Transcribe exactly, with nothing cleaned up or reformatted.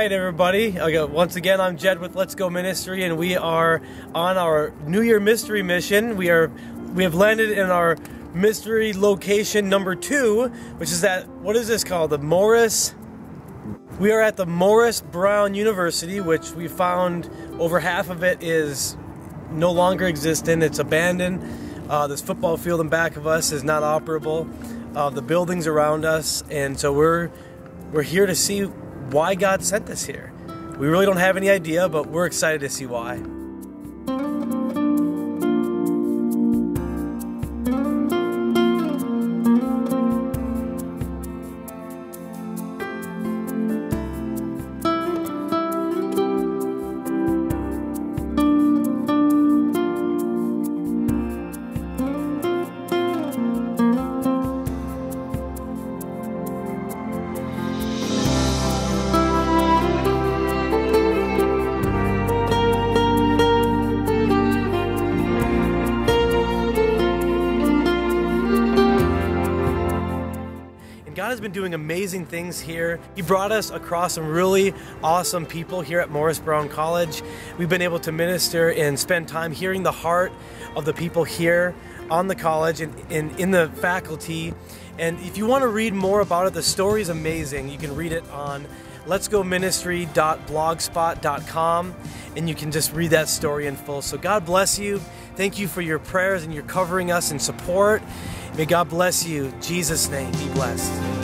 right, everybody. Okay, once again, I'm Jed with Let's Go Ministry, and we are on our New Year mystery mission. We are we have landed in our mystery location number two, which is at, what is this called? The Morris. We are at the Morris Brown University, which we found over half of it is no longer existent. It's abandoned. Uh, this football field in back of us is not operable. Uh, the buildings around us, and so we're we're here to see why God sent us here. We really don't have any idea, but we're excited to see why. God has been doing amazing things here. He brought us across some really awesome people here at Morris Brown College. We've been able to minister and spend time hearing the heart of the people here on the college and, and in the faculty. And if you want to read more about it, the story is amazing. You can read it on lets go ministry dot blogspot dot com, and you can just read that story in full. So God bless you. Thank you for your prayers and your covering us and support. May God bless you. In Jesus' name, be blessed.